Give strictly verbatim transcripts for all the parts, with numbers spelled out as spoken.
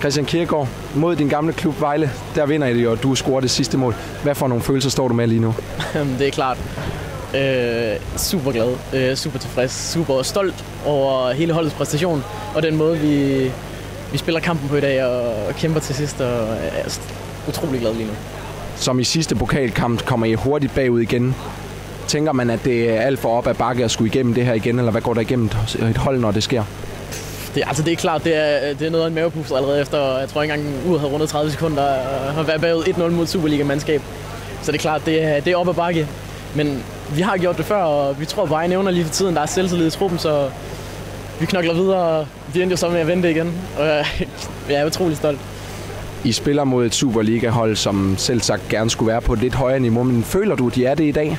Christian Kierkegaard, mod din gamle klub Vejle, der vinder I, og du scorer det sidste mål. Hvad for nogle følelser står du med lige nu? Det er klart. Øh, super glad, øh, super tilfreds, super stolt over hele holdets præstation, og den måde, vi, vi spiller kampen på i dag, og kæmper til sidst, og er utrolig glad lige nu. Som i sidste pokalkamp kommer I hurtigt bagud igen. Tænker man, at det er alt for op ad bakke at skulle igennem det her igen, eller hvad går der igennem et hold, når det sker? Det, altså det er klart, det er, det er noget af en mavepuster allerede efter, jeg tror ikke engang uret havde rundet tredive sekunder, og har været bagud et nul mod Superliga-mandskab. Så det er klart, det er, det er op ad bakke. Men vi har gjort det før, og vi tror bare, I nævner lige for tiden, der er selvtillid i truppen, så vi knokler videre, og vi endte jo så med at vente igen. Og jeg er utrolig stolt. I spiller mod et Superliga-hold, som selv sagt gerne skulle være på et lidt højere niveau, men føler du, de er det i dag?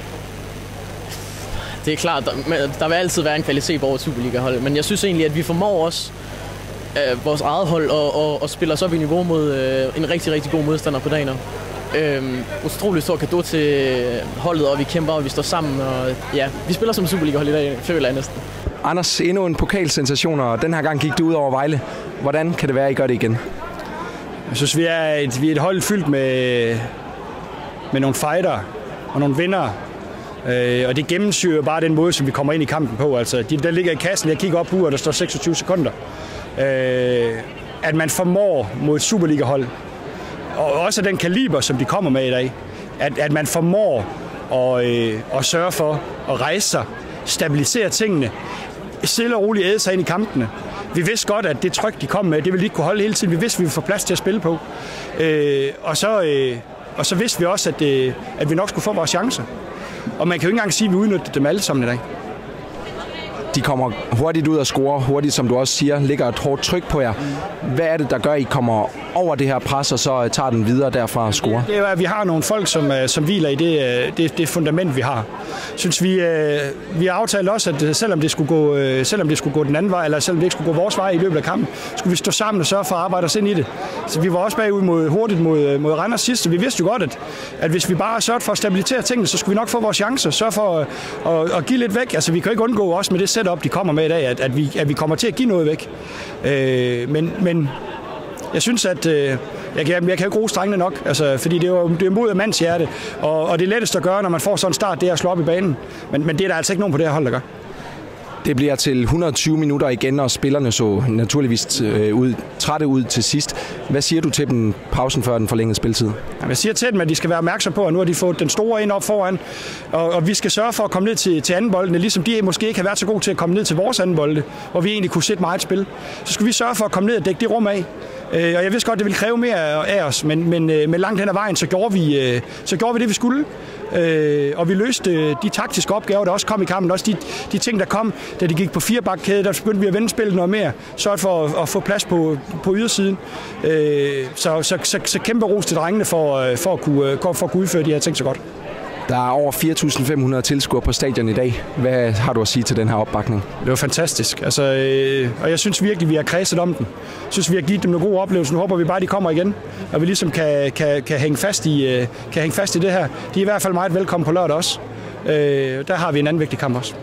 Det er klart, der, der vil altid være en kvalitet over et Superliga-hold, men jeg synes egentlig, at vi formår også øh, vores eget hold og, og, og spiller os op i niveau mod øh, en rigtig, rigtig god modstander på dagen. Øhm, utrolig stor cadeau til holdet, og vi kæmper, og vi står sammen, og ja, vi spiller som Superliga-hold i dag, føler jeg næsten. Anders, endnu en pokalsensation, og den her gang gik du ud over Vejle. Hvordan kan det være, at I gør det igen? Jeg synes, vi er et, vi er et hold fyldt med, med nogle fighter og nogle vindere. Øh, og det gennemsyrer bare den måde, som vi kommer ind i kampen på. Altså, de, der ligger i kassen, jeg kigger op på, og der står seksogtyve sekunder. Øh, at man formår mod et Superliga-hold, og også den kaliber, som de kommer med i dag, at, at man formår at, øh, at sørge for at rejse sig, stabilisere tingene, stille og roligt æde sig ind i kampene. Vi vidste godt, at det tryk, de kom med, det ville de ikke kunne holde hele tiden. Vi vidste, at vi ville få plads til at spille på. Øh, og, så, øh, og så vidste vi også, at, øh, at vi nok skulle få vores chancer. Og man kan jo ikke engang sige, at vi udnyttede dem alle sammen i dag. De kommer hurtigt ud og scorer, hurtigt, som du også siger, ligger et hårdt tryk på jer. Hvad er det, der gør, at I kommer over det her pres, og så tager den videre derfra og scorer? Det er, at vi har nogle folk, som, som hviler i det, det, det fundament, vi har. Synes vi, vi har aftalt også, at selvom det, skulle gå, selvom det skulle gå den anden vej, eller selvom det ikke skulle gå vores vej i løbet af kampen, skulle vi stå sammen og sørge for at arbejde os ind i det. Så vi var også bagud mod, hurtigt mod, mod Randers sidst, vi vidste jo godt, at, at hvis vi bare sørgede for at stabilisere tingene, så skulle vi nok få vores chancer, sørge for at, at, at give lidt væk. Altså vi kan ikke undgå også med det setup, de kommer med i dag, at, at, vi, at vi kommer til at give noget væk. Øh, men, men jeg synes, at øh, jeg, kan, jeg kan ikke bruge strengene nok, altså, fordi det er jo det er mod af mands hjerte, og, og det er lettest at gøre, når man får sådan en start, det er at slå op i banen. Men, men det er der altså ikke nogen på det her hold, der gør. Det bliver til et hundrede og tyve minutter igen, og spillerne så naturligvis øh, ud, trætte ud til sidst. Hvad siger du til dem pausen før den forlængede spilletid? Jeg siger til dem, at de skal være opmærksom på, at nu har de fået den store ind op foran, og, og vi skal sørge for at komme ned til, til anden boldene, ligesom de måske ikke har været så gode til at komme ned til vores anden bolde, hvor vi egentlig kunne sætte meget spil. Så skal vi sørge for at komme ned og dække det rum af. Og jeg vidste godt, det ville kræve mere af os, men, men, men langt hen ad vejen, så gjorde vi, så gjorde vi det, vi skulle. Og vi løste de taktiske opgaver, der også kom i kampen. Også de, de ting, der kom, da de gik på firebakkæde, der begyndte vi at vende spillet noget mere. Sørge for at, at få plads på, på ydersiden. Så, så, så, så kæmpe ros til drengene for, for, at kunne, for at kunne udføre de her ting så godt. Der er over fire tusind fem hundrede tilskuere på stadion i dag. Hvad har du at sige til den her opbakning? Det var fantastisk. Altså, øh, og jeg synes virkelig, vi har kredset om den. Jeg synes, vi har givet dem nogle gode oplevelser. Nu håber vi bare, de kommer igen. Og vi ligesom kan, kan, kan, hænge, fast i, øh, kan hænge fast i det her. De er i hvert fald meget velkommen på lørdag også. Øh, der har vi en anden vigtig kamp også.